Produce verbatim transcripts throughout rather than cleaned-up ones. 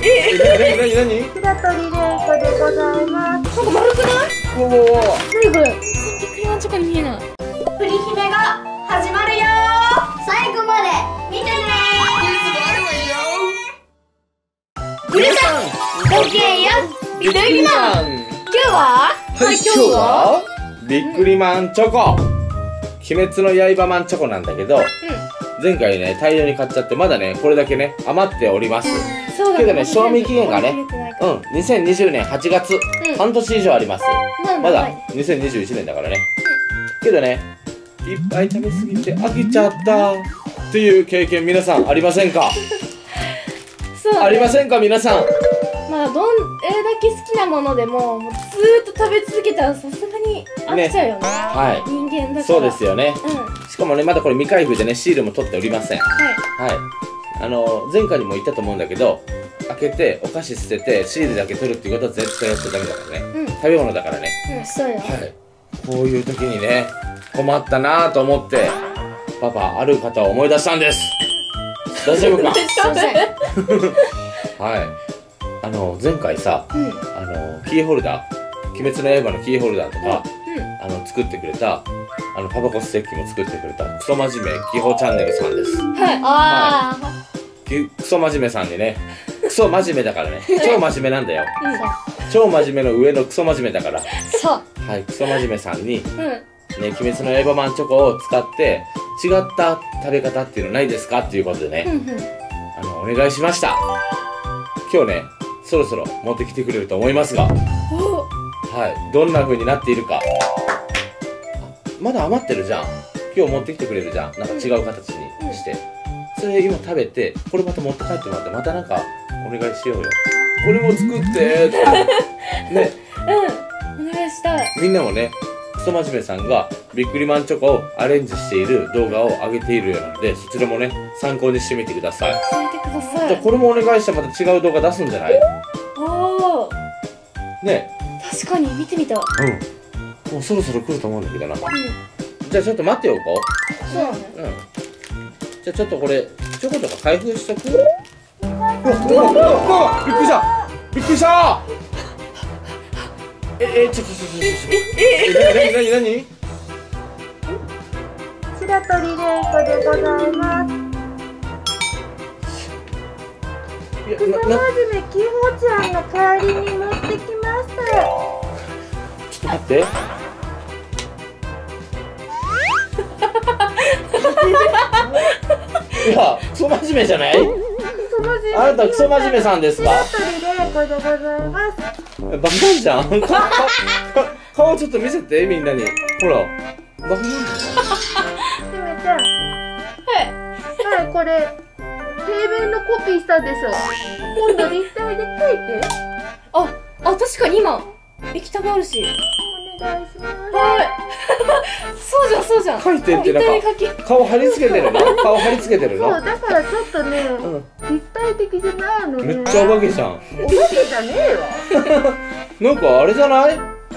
え、なになになに？ 白鳥玲子でございます。 なんか丸くない？ おお。 なにこれ？ビックリマンチョコに見えない。 プリ姫が始まるよ。最後まで見てね。 皆さん、 ごきげんよう。 ビックリマン。 今日は？ はい、今日はビックリマンチョコ。鬼滅の刃マンチョコなんだけど、前回ね大量に買っちゃってまだねこれだけね余っております。 そうだけどね賞味期限がね、うん、にせんにじゅうねんはちがつ、半年以上あります。まだにせんにじゅういちねんだからね。けどねいっぱい食べ過ぎて飽きちゃったっていう経験皆さんありませんか？ありませんか皆さん？ まあどんえだけ好きなものでももうずーっと食べ続けたらさすがに飽きちゃうよね。 はい。 人間だから。 そうですよね。 うん。 しかもねまだこれ未開封でねシールも取っておりません。 はい。 はい。あの前回にも言ったと思うんだけど、開けてお菓子捨ててシールだけ取るっていうことは絶対やっちゃダメだからね。 うん。 食べ物だからね。 うん、そうよ。 はい。こういう時にね困ったなぁと思ってパパある方を思い出したんです。大丈夫か？ すいません。 はい。あの前回さ、 うん。 あのキーホルダー、鬼滅の刃のキーホルダーとか、 うん。 あの作ってくれたあのパパコステッキも作ってくれたクソ真面目キホチャンネルさんです。 はい。ああ。 きクソ真面目さんでね、クソ真面目だからね、超真面目なんだよ。 うん。 超真面目の上のクソ真面目だから。 そう。 はい、クソ真面目さんにうん。 ね鬼滅の刃マンチョコを使って違った食べ方っていうのないですかっていうことでね、 うんうん。 あのお願いしました。今日ねそろそろ持ってきてくれると思いますが、 お。 はい、どんな風になっているか。まだ余ってるじゃん。今日持ってきてくれるじゃん。なんか違う形にして、それ今食べてこれまた持って帰ってもらってまたなんかお願いしようよ。これも作ってってね。 うん。お願いしたい。 みんなもねクソ真面目さんがビックリマンチョコをアレンジしている動画を上げているようなので、そちらもね参考にしてみてください。 教えてください。 じゃあこれもお願いしてまた違う動画出すんじゃない？ おお。 ね。 確かに見てみた。 うん。もうそろそろ来ると思うんだけどな。 うん。 じゃあちょっと待っておこそうだね。 う。うん。じゃあちょっとこれチョコとか開封しとく？うわうわうわうわびっくりした。びっくりした。ええちょっとちょっとちょっとえなになになに？ 白鳥玲子でございます。 いやクソなな真面目キホちゃんの代わりに持ってきました。 ちょっと待って。いやクソ真面目じゃない？ クソ真面目。 あなたクソ真面目さんですか？ 白鳥玲子でございます。 バカなんじゃん。かか顔ちょっと見せてみんなに。ほらバカなんじゃん。 姫ちゃん。はい。はい、これ平面のコピーしたでしょ。今度立体で描いて。 あ、あ、確かに今液体があるし。 お願いします。 はい。そうじゃん、そうじゃん。 描いてってなんか立体に描き。 顔貼り付けてるの？顔貼り付けてるの？ そうだからちょっとね、 うん。 立体的じゃないのね。 めっちゃお化けじゃん。 お化けじゃねえわ。 なんかあれじゃない？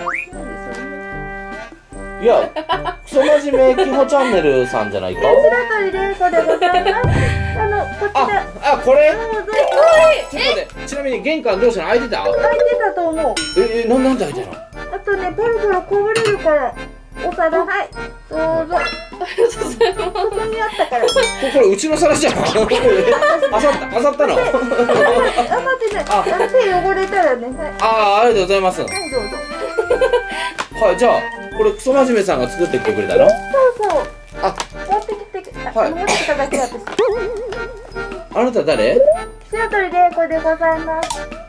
いや、クソ真面目キホチャンネルさんじゃないか？ 白鳥玲子でございます。あのこちら。 あ、あ、これ？ どうぞ。 ちょっと待って、ちなみに玄関どうしたの？開いてた？ 開いてたと思う。 え、え、なんなんで開いてたの？ あとね、ポロポロこぼれるから。お皿、はい、どうぞ。ここにあったから。 ここれうちの皿じゃん。あさった、あさったの？ あ、待ってね。あ、手汚れたらね。はい。 ああ、ありがとうございます。 はい、どうぞ。 はい、じゃあこれクソ真面目さんが作ってきてくれたの？ そうそう。 あ、 持ってきて、 はい持ってきただけ私。 あなた誰？ 白鳥玲子でございます。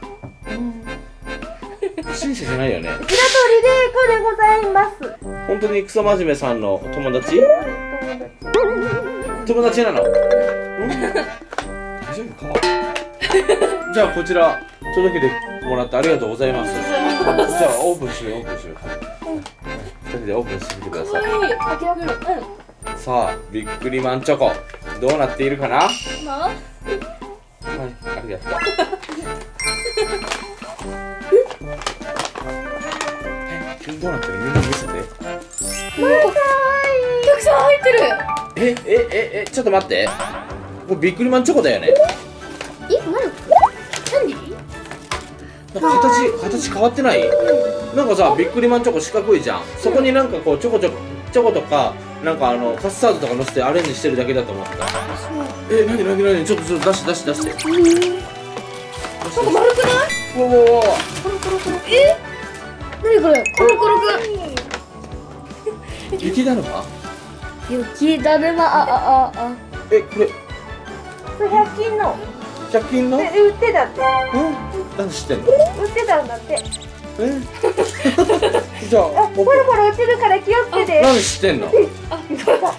不審者じゃないよね。 白鳥玲子でございます。 本当にクソ真面目さんの友達？友達なの？大丈夫か？じゃあこちら届けてもらってありがとうございます。じゃあオープンしようオープンしよう。ふたりでオープンしてみてください。 はい、開けられる。うん。 さあビックリマンチョコどうなっているかな？はい、 まあ。 ありがとう。え、どうなってる？みんな見せて。 たくさん入ってる。 え、え、え、え、ちょっと待って。これビックリマンチョコだよね。 え、まだキャンディー？ 形形変わってない？なんかさビックリマンチョコ四角いじゃん。そこになんかこうチョコチョコチョコとかなんかあのカスタードとか乗せてアレンジしてるだけだと思った。え、なになになに、ちょっとちょっと出して出して出して。 なんか丸くない？ おおおお。 コロコロコロ。え？なにこれ？コロコロくん。 雪だるま？ 雪だるま、ああああ。 え、これそれひゃく均のひゃく均の？ で売ってたって。 うん。何知ってんの？ 売ってたんだって。 え？じゃああ、コロコロ落ちるから気をつけて。 何知ってんの？ あ、そうだ。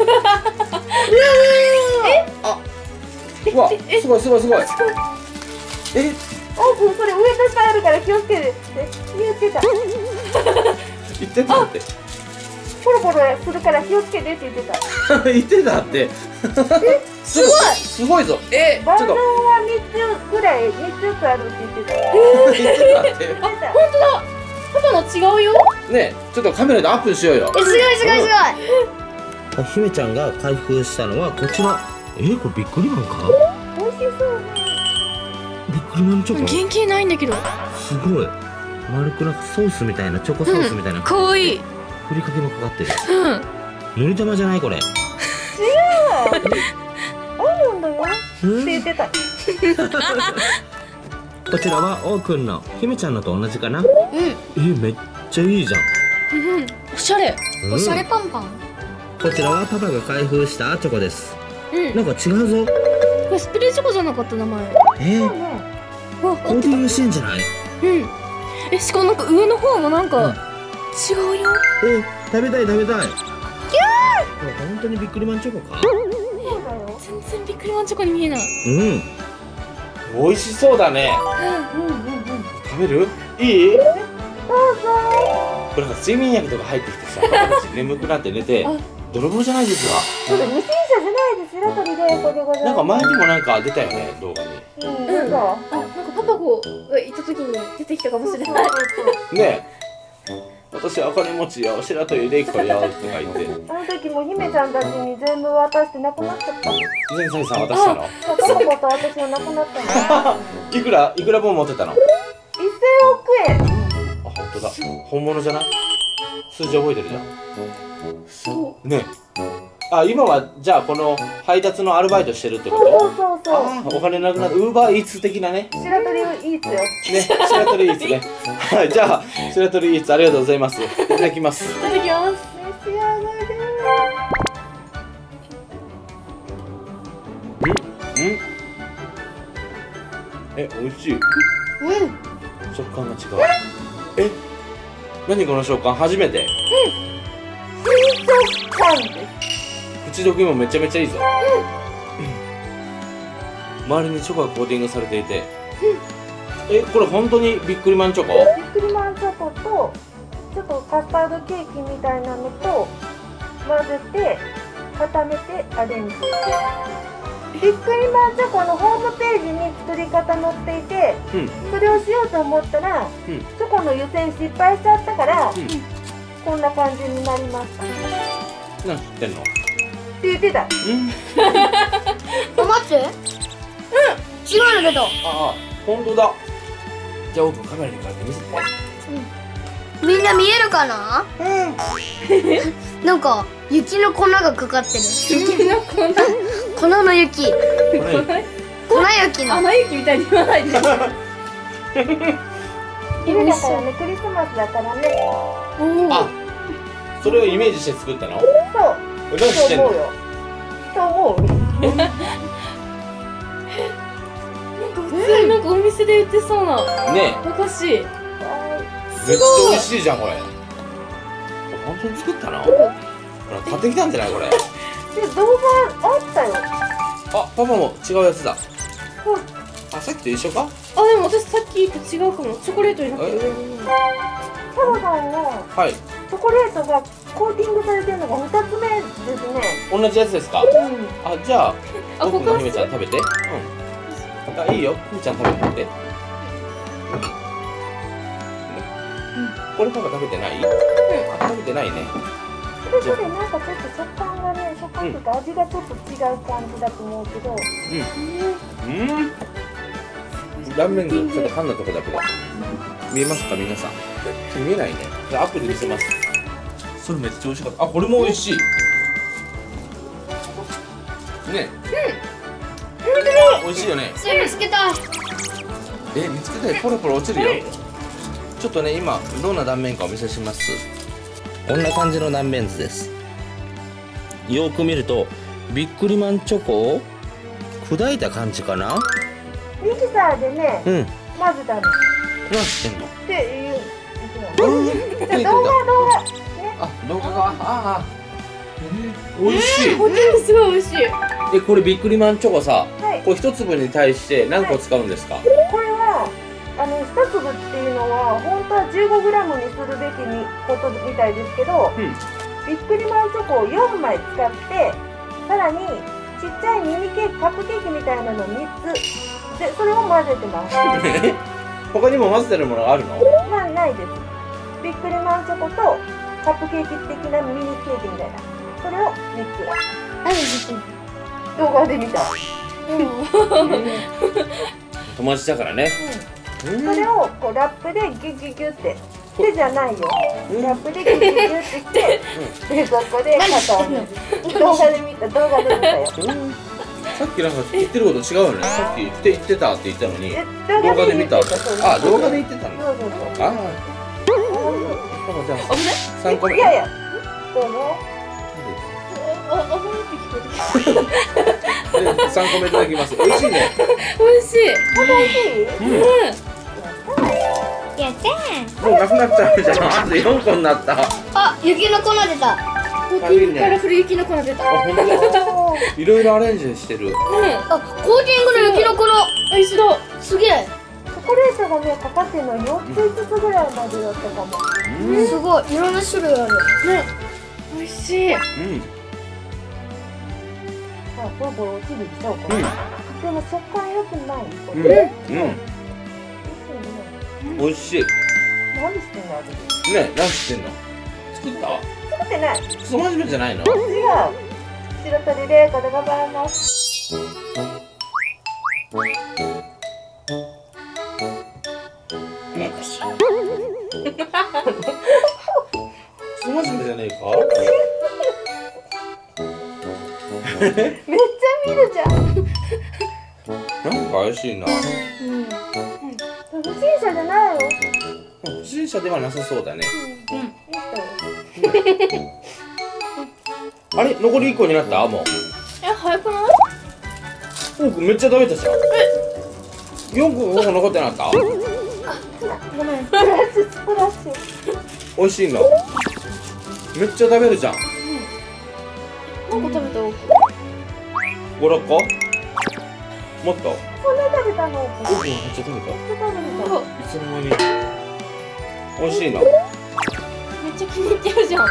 あ、うわ、すごいすごいすごい。え？ オープン、それ上と下あるから気をつけてって言ってた。 言ってたって。 コロコロするから気をつけてって言ってた。 言ってたって。すごいすごいぞ。え、 バンドちょっとはみっつぐらい、みっつずつあるって言ってた。 言ってたって。 言ってた。 本当だ。パパの違うよ。 ね、ちょっとカメラでアップしようよ。 え、すごいすごいすごい。 ひめちゃんが開封したのはこちら。え、これビックリマンか？ 美味しそうね。 ビックリマンチョコ。 原型ないんだけど。 すごい。丸くなんかソースみたいな、チョコソースみたいな。 かわいい。 ふりかけもかかってる。 うん。 塗り玉じゃないこれ。 違う。アーモンドよ。って言ってた。 こちらはオーくんの、ひめちゃんのと同じかな。 うん。 え、めっちゃいいじゃん。 うん。おしゃれ。 うんおしゃれパンパン。 こちらはパパが開封したチョコです。 うん。 なんか違うぞ。 これスプレーチョコじゃなかった名前。 えー、 そうね。 わ、 コーティングしてんじゃない？ うん。え、しかもなんか上の方もなんか違うよ。 え、食べたい食べたい。キャー。本当にビックリマンチョコか？ そうだよ。 全然ビックリマンチョコに見えない。 うん。美味しそうだね。 うんうんうん。 食べる？いい？ どうぞ。 これなんか睡眠薬とか入ってきてさ、パパたち眠くなって寝て、泥棒じゃないですわ。 それ無審査じゃないです。白鳥でこれございます。 なんか前にもなんか出たよね、動画に。 うん、出た。 あ、なんかパパ子がいた時に出てきたかもしれない。 ねえ。私はお金持ちよ、白鳥でいくよとか言って。 あの時も姫ちゃんたちに全部渡してなくなっちゃった。 全財産渡したの？ そうコロコと私はなくなったの。 いくらいくら分持ってたの？ 一千億円。 あ、本当だ。本物じゃない？数字覚えてるじゃん。 そねえ。あ、今はじゃあこの配達のアルバイトしてるってこそうと？ そうそうそう。 ああ、お金なくなってウーバーイーツ的なね。 白鳥イーツよ。 ね、白鳥イーツね。はい、じゃあ白鳥イーツありがとうございます。いただきます。 う。いただきます。 召し上がれ。 うん？うん？え、美味しい。 うん。 食感が違う。え、何この食感？初めて。 新食感です。 口どけもめちゃめちゃいいぞ。周りにチョコがコーティングされていて。え、これ本当にビックリマンチョコ？ ビックリマンチョコとちょっとカスタードケーキみたいなのと混ぜて固めてアレンジ。ビックリマンチョコのホームページに作り方載っていて、 うん。 それをしようと思ったら、 うん。 チョコの湯煎失敗しちゃったから、 うん。 こんな感じになりましたっ何知ってんの？ て言ってた。 うん。 あ、待って。うん。違うんだけど。 ああ、本当だ。じゃあオープンカメラに変えて見せて。 みんな見えるかな？なんか雪の粉がかかってる。 雪の粉。 粉の雪。 これ粉雪の。 穴雪みたいに言わないで。 昼だからね、クリスマスだからね。 あ、それをイメージして作ったの？ そう。 何してんの？ そう思うよ。そう思う。 普通になんかお店で売ってそうなねお菓子。 え、めっちゃ美味しいじゃんこれ。本当に作ったの？ほら買ってきたんじゃないこれ？ で、動画あったよ。 あ、パパも違うやつだ。 そう。 あ、さっきと一緒か？ あ、でも私さっきと違うかも。チョコレートになってる上に。 サボさんのはい。 チョコレートがコーティングされてるのがふたつめですね。 同じやつですか？ うん。 あ、じゃあ、 あ、 僕のここはひめちゃん食べて。うん。あ、いいよ。ひめちゃん食べてみて。これパパ食べてない？あ、食べてないね。 それぞれなんかちょっと食感がね、食感というか味がちょっと違う感じだと思うけど。 うん。うん。 断面がちょっと半のとこだけど見えますか皆さん。見えないね。アップで見せます。それめっちゃ美味しかった。あ、これも美味しいね。うん、美味しいよね。 見つけた。 え、見つけたよ。ポロポロ落ちるよ。ちょっとね、今どんな断面かお見せします。こんな感じの断面図です。よく見るとビックリマンチョコを砕いた感じかな。 ミキサーでね、 うん、 混ぜたの。 何してんのっていう。 うん、 動画動画。 あ、動画が、ああ、美味しい。 こっちもすごい美味しい。 え、これビックリマンチョコさ、 はい、 これ一粒に対して何個使うんですか？ これはあの一粒っていうのは本当は じゅうごグラム にするべきにことみたいですけど、 うん、 ビックリマンチョコをよんまい使って、さらにちっちゃいミニケーキ、カップケーキみたいなのみっつで、それを混ぜてます。 他にも混ぜてるものがあるの？ まあないです。ビックリマンチョコとカップケーキ的なミニケーキみたいな、それをみっつ。 何してんの？ 動画で見た。 友達だからね。 うん、それをこうラップでギュッギュッギュッって手じゃないよ。ラップでギュッギュッギュッってして、冷蔵庫で固める。動画で見た、動画で見たよ。 さっきなんか言ってること違うよね。さっき言って言ってたって言ったのにえ動画で見た。あ、動画で言ってたんだ。 そうそうそう。 ああ。じゃあ三個目。 いやいや。どうぞ。 あ、あ、ほんって聞こえてきた。 三個目いただきます。美味しいね。 美味しい。 美味しい？ うん。 やったー。 もうなくなっちゃうじゃん。あと四個になった。 あ、雪の粉出た。 コーティングから古雪の粉出た。 あ、ほんとだ。いろいろアレンジしてる。 うん。 あ、コーティングの雪の粉。 あ、一緒だ。 すげえ。 チョコレートがね、かかってるのよっついつつぐらいまでだったかも。 うん。 すごい、いろんな種類ある。 ね。美味しい。 うん。 さあ、ボロボロ落ちるでしょうか。 うん。 でも食感良くない。こうん。 れ。 うん。美味しい。 何してんの私。 ね、何してんの？作った？ 作ってない。 クソ真面目じゃないの？ 違う。白鳥玲子でございます。 クソ真面目じゃねえか？ めっちゃ見るじゃん。 なんか怪しいな。 不審者じゃないよ。 不審者ではなさそうだね。あれ、残りいっこになった？もう。 え、早くない？ お、めっちゃ食べたじゃん。よんこごこ残ってなかった？ ごめん。 スプラッシュ、スプラッシュ。 美味しいの。めっちゃ食べるじゃん。 何個食べた？ ご、ろっこ？もっと？ そんな食べたの？ お、めっちゃ食べた。 めっちゃ食べた。 いつの間に。美味しいの。 めっちゃ気に入ってるじゃん。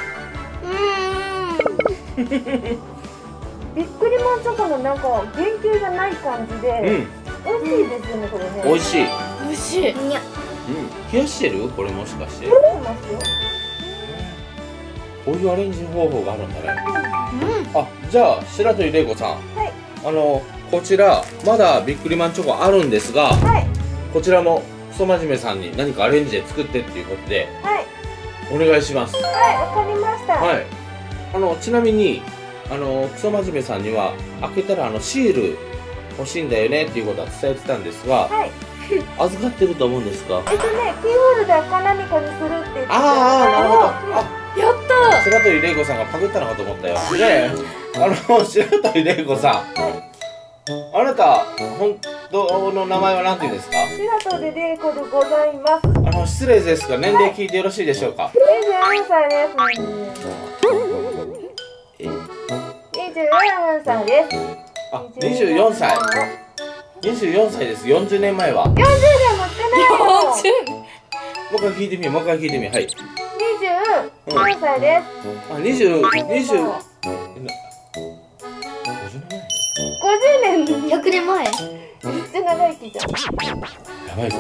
ビックリマンチョコのなんか原型がない感じで、 うん。 美味しいですよね、これね。 美味しい。 美味しい。 にゃ。 うん。冷やしてる？これもしかして。 食べてますよ。 こういうアレンジ方法があるんだね。 うん。 あ、じゃあ白鳥玲子さん。 はい。 あのこちらまだビックリマンチョコあるんですが、 はい。 こちらもクソ真面目さんに何かアレンジで作ってっていうことではい。 お願いします。 はい、わかりました。 はい。あのちなみにあのクソ真面目さんには開けたらあのシール欲しいんだよねっていうことは伝えてたんですが、 はい。 預かってると思うんですが。 えっとね、キーホルダーか何かにするって言ってた。 ああ、なるほど。あ、 やった白鳥玲子さんがパクったのかと思ったよ。ねえ、あの白鳥玲子さん。あなた本当の名前は何て言うんですか？ 白鳥玲子でございます。 あの失礼ですが年齢聞いてよろしいでしょうか？ にじゅうよんさいです。 え、 にじゅうよんさいです。 あ、にじゅうよんさい。にじゅうよんさいです。よんじゅうねんまえは。 よんじゅうねんもってないよ。 よんじゅうもう一回聞いてみよう。もう一回聞いてみよう。はい。 にじゅうよんさいです。 あ、にじゅう、にじゅう。 ごじゅうねん。 ひゃくねんまえ。 めっちゃ長生きじゃん。 やばいぞ。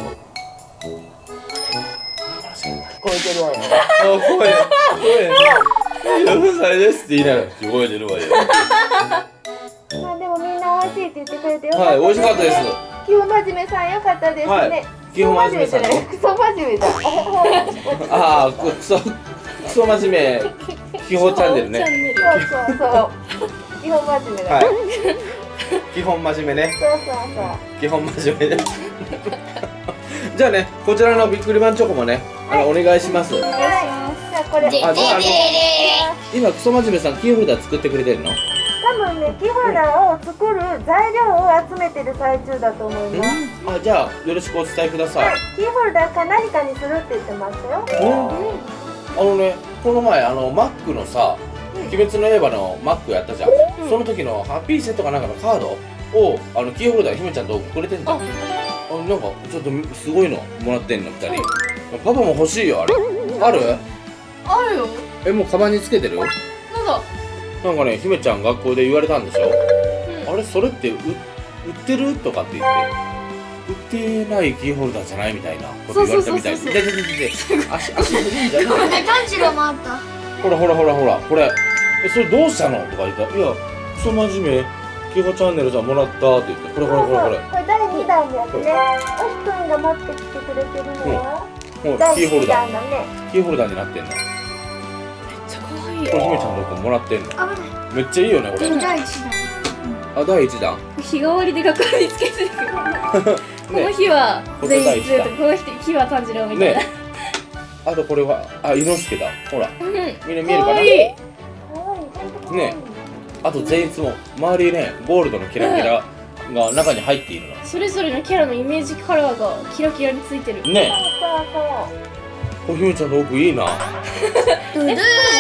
聞こえてるわよ。 あ、声、声。よんさいですって言いながら聞こえてるわよ。 まあでもみんな美味しいって言ってくれてよかったはい、美味しかったです。 基本真面目さんよかったですね。 基本真面目さん。 クソ真面目だ。 ああ、クソクソ真面目。基本チャンネルね。 そうそうそう。基本真面目だ。 はい。基本真面目ね。 そうそうそう。 基本真面目ね。じゃあね、こちらのビックリマンチョコもね、あのお願いします。 はい。じゃあこれ。 あ、じゃああの今クソ真面目さんキーホルダー作ってくれてるの？ 多分ね、キーホルダーを作る材料を集めてる最中だと思います。 あ、じゃあよろしくお伝えください。 はい、キーホルダーか何かにするって言ってましたよ。 あのね、この前あのマックのさ、鬼滅の刃のマックやったじゃん。その時のハッピーセットかなんかのカードをあのキーホルダーひめちゃんとくれてんじゃん。あ、なんかちょっとすごいのもらってんのふたり。パパも欲しいよあれ。ある？ あるよ。 え、もうカバンにつけてる？ なんだ。 なんかね、ひめちゃん学校で言われたんでしょ、うん、あれそれって売ってるとかって言って売ってないキーホルダーじゃないみたいなこと言われたみたいで、でででで足足振るんじゃないの？ で炭治郎もあった。 ほらほらほらほらこれ、えそれどうしたのとか言ったら、いやクソ真面目キーホチャンネルじゃもらったって言って、これこれこれこれこれだいにだんのやつね。おしくんが持ってきてくれてるのはキーホルダーだね。 キーホルダーになってんの。これひめちゃんのとこもらってんの。めっちゃいいよねこれ。 だいいちだん。 あ、だいいちだん。 日替わりで学校につけてるこの日は全員この日は炭治郎みたいな。 あとこれはあ、伊之助だ。ほらみんな見えるかな。ね、あと全員も周りね、ゴールドのキラキラが中に入っているの。 それぞれのキャラのイメージカラーがキラキラについてるね。 そうそう。 これひめちゃんの奥いいな。 ドゥドゥーン。 うん。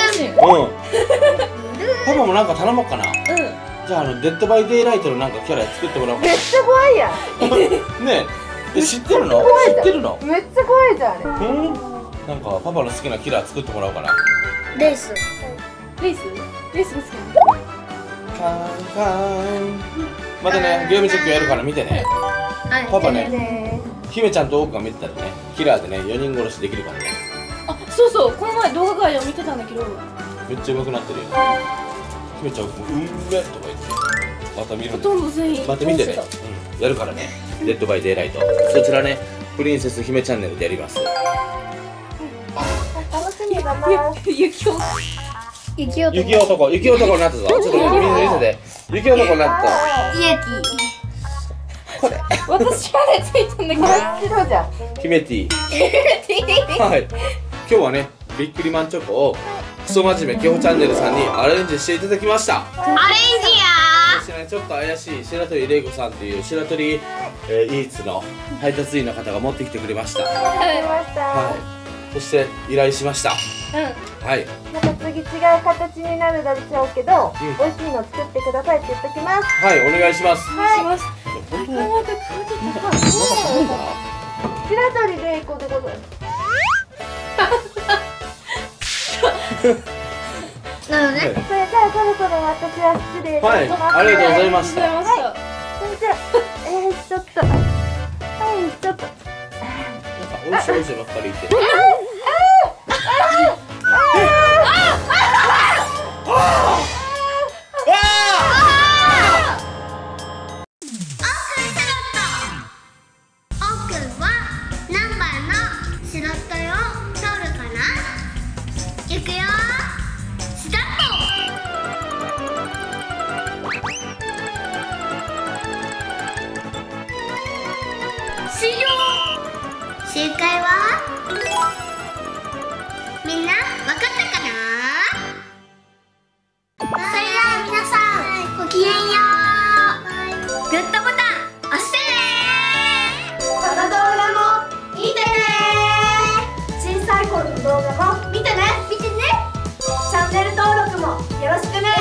パパもなんか頼もうかな。うん。じゃああのデッドバイデイライトのなんかキャラ作ってもらおうかな。 めっちゃ怖いやん。 ねえ、知ってるの？知ってるの？ めっちゃ怖いじゃんあれ。 うん。なんかパパの好きなキラー作ってもらおうかな。 レース。 レース？レースも好きなの？ カンカン。またね、ゲームチェックやるから見てね。パパね、ひめちゃんと奥が見てたらね、キラーでね、よにん殺しできるからね。 あ、そうそう、この前動画会を見てたんだけどめっちゃ上手くなってるよ。ひめちゃんもうんめとか言ってまた見るほとんど全員また見てね、うん、やるからね。デッドバイデイライト、そちらね、プリンセス姫チャンネルでやります。 楽しみだな。 雪男雪男雪男雪男になったぞ。ちょっとみんな見せて。雪男になった。 イエテこれ私までついたんだけど。 真っ白じゃん。 ヒメティはい、今日はね、ビックリマンチョコをクソ真面目キホチャンネルさんにアレンジしていただきました。 アレンジやそしてね、ちょっと怪しい白鳥玲子さんっていう白鳥、えー、イーツの配達員の方が持ってきてくれました。 来ました。 はい、そして依頼しました。 うん、 はい、 また次違う形になるでしょうけど、 うん、 美味しいの作ってくださいって言っときます。 はい、お願いします。 はい。 本当になかなかクオリティ高い。 白鳥玲子でございます。 なのね。 それじゃあそろそろ私は失礼します。 はい、ありがとうございました。 ありがとうございました。 はい。それじゃあ、えー、ちょっと、はい、ちょっと。 おいしいおいしいばっかり言って。 正解はみんなわかったかな。それでは皆さんごきげんよう。グッドボタン押してね。 この動画も見てね。小さい子の動画も見てね。 見てね。 チャンネル登録もよろしくね。